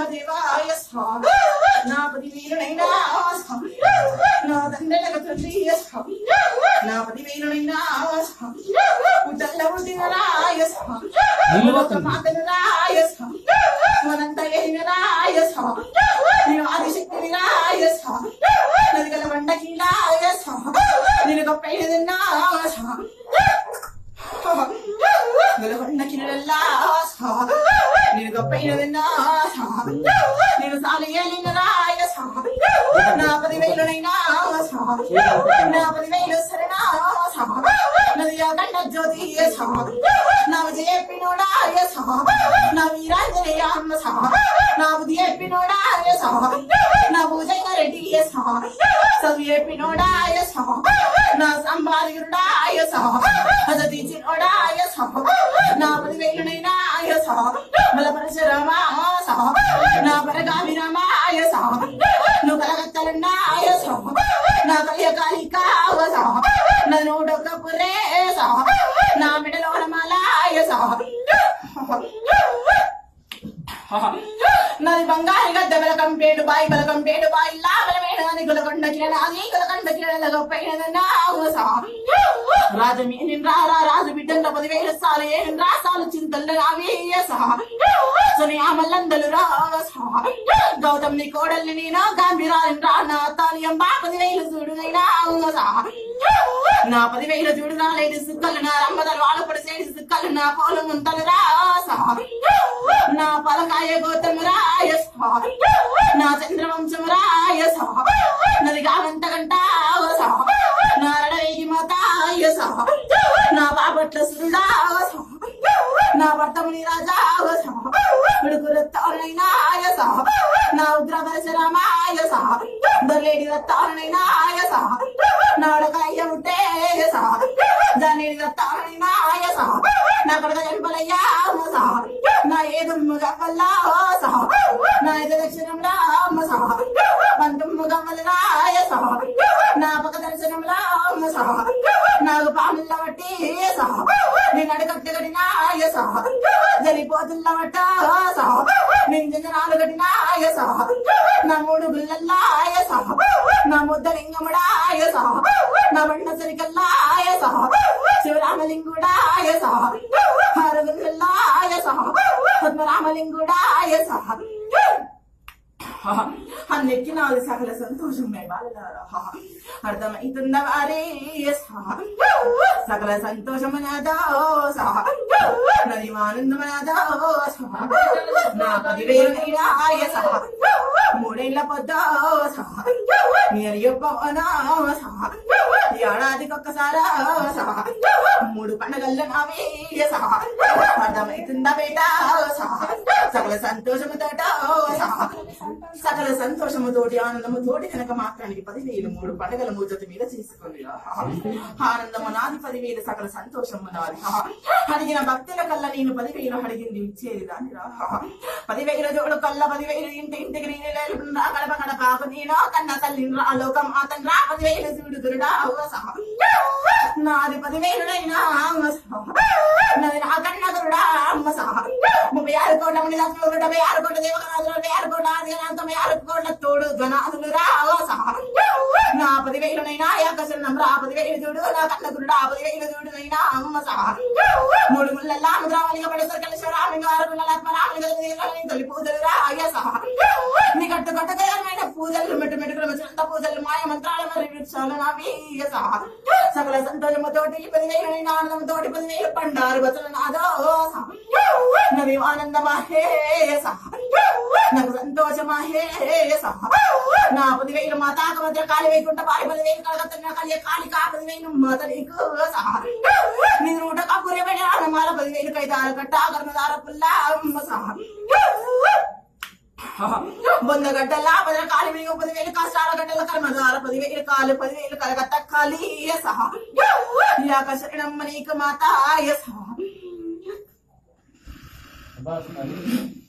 రామదేవాయ స్వామి నా పదివేలునైనా స్వామి నా తండ్రులకు తండ్రియ స్వామి నా పదివేలునైనా స్వామి ఉదల్ల ఉండినరాయ స్వామి మాతనురాయ స్వామి మనంత ఏమిరాయ స్వామి నేను ఆదిశక్తిరాయ స్వామి నదిగల వండకిలాయ స్వామి నేను గొప్పైనదన్నా స్వామి నేను గొప్పైనదన్నా స్వామి నేను సాలియలినరాయ స్వామి నా పదివేలునైనా స్వామి నా పదివేలు శరణా స్వామి నదియా గండ జ్యోతియ స్వామి నా విజయప్పినోడాయ స్వామి నా వీరాంజనేయమ్మ స్వామి నా బుద్ధియప్పినోడాయ స్వామి నా పూజయ్య రెడ్డియ స్వామి చదువుయప్పినోడాయ స్వామి నా సంపాదికుడాయ స్వామి అజతీచినోడాయ స్వామి నా పదివేలునైనాయ స్వామి బలపరశురామా స్వామి నా పరగామిరామాయ స్వామి నువ్వు కలగత్తలన్నాయ స్వామి నా కలియకాలికావ స్వామి నా నోడొక్క పురే స్వామి నా మెడలోన మాలాయ స్వామి నాది బంగారు గద్ద బలకంపేడు బాయి బలకంపేడు బాయి లాభలమైన గులకొండ కిరణాది గులకొండ కిరణల గొప్పైన స్వామి రాజు మీ రారా రాజు బిడ్డల 10,000 సార్లు ఏను రాసాలు చింతలు రావీయ స్వామి సుని ఆమల్లందలు రావ స్వామి గౌతమ్ నీ కోడల్ని నేను గాంభీరాన్ని రానా తాలియం 10,000 చూడునైనా స్వామి నా 10,000 చూడు రాలేదు సుక్కలు నా రమ్మదలు వాళ్ళు కూడా చేసి సుక్కలు నా పోలు ముంతలు రా స్వామి నా పలకాయ గౌతము రాయ స్వామి నా చంద్రవంశము రాయ స్వామి నది గావంత గంటావ స్వామి నా రడవేగి మాతాయ స్వామి నా బాపట్ల సురుడావ స్వామి నా భర్తముని రాజావ స్వామి విడుకురత్తారునైనాయ స్వామి నా ఉగ్ర పరశురామాయ స్వామి దొర్లేడి రత్తారునైనాయ స్వామి నాడకయ్య ఉంటే స్వామి దాని రత్తారునైనాయ స్వామి నా కొడక జంపలయ్యామ స్వామి నా ఏదుమ్ము గవ్వల్లా స్వామి నా ఇది దక్షిణం రామ స్వామి పంతుమ్ము గవ్వల రాయ స్వామి నా పక్క దర్శనం రామ స్వామి నాకు పాముల వట్టి స్వామి నేను అడగట్టి గడినాయ స్వామి జరిపోతున్న వట్ట స్వామి నేను జంజనాలు గడినాయ స్వామి నా 3 గుల్లల్లాయ స్వామి నా ముద్దలింగముడాయ స్వామి నా బండ సరికల్లాయ స్వామి శివరామలింగుడాయ స్వామి హరగుల్లాయ స్వామి పద్మరామలింగుడాయ స్వామి అన్నిటికీ నాది సకల సంతోషమే బాలలారా అర్థమైతుంద వారే స్వామి సకల సంతోషమనదో స్వామి నది ఆనందమనదో స్వామి నా 10,000 స్వామి 3 ఏళ్ల పొద్దో స్వామి నేను యొప్పవనా స్వామి ఏడాదికొక్కసారా స్వామి 3 పండగల్లో నావే స్వామి అర్థమైతుందా బేటా స్వామి సకల సంతోషముతోటో స్వామి సకల సంతోషముతోటి ఆనందముతోటి కనుక మాత్రానికి 10,000 3 పండుగల మూజత మీద చేసుకుని ఆనందము నాది 10,000 సకల సంతోషము నాది అడిగిన భక్తుల కల్లా నేను 10,000 అడిగింది ఇచ్చేది దాన్ని రా 10,000 జోడు కల్లా 10,000 ఇంటికి నేను గడప గడపాకు నేను కన్న తల్లి రా లోకం అతను రా 10,000 చూడు గురుడా నాది 10,000 నాది నా కన్న గురుడా అమ్మ 36 కోట్ల మంది లక్ష్మి 76 కోట్ల దేవగణాదులు 26 కోట్ల ఆదిగణాంతం 6 కోట్ల తోడు గణాదులు రావ నా 10,000 యాకశరణం రా 10,000 చూడు నా కన్న గురుడా 10,000 చూడు నైనా అమ్మ 3 ముళ్ళల్లా ముద్రావళిగా పడేసరి కలిశ్వరామింగ 6 గుళ్ళ ఆత్మరామింగ తొలి పూజలు రా అయ్య నీ కట్టు కట్టుకమైన పూజలు మెట్టు మెట్టుకుల మధ్యంత పూజలు మాయ మంత్రాల మరి వృక్షాలు నావీయ సకల సంతోషముతోటి 10,000 ఆనందంతోటి 10,000 పండారు బతులు నాదో నవి ఆనందమాహే నాకు సంతోషమాహే నా 10,000 మా తాక మధ్య కాలి వేయకుండా పాలి 10,000 కలగత్తున్న కాలి కాలి కా 10,000 మాత నీకు నీ నూట కాకురే పెడి ఆనమాల 10,000 కైదార కట్ట కర్మదార పుల్లా అమ్మ బొందగడ్డల్లా 10 కాలి మీద 10,000 కష్టాల గడ్డల కర్మదార 10,000 కాలు 10,000 కలగత్త కాలి యాకశరణమ్మ నీకు మాతాయ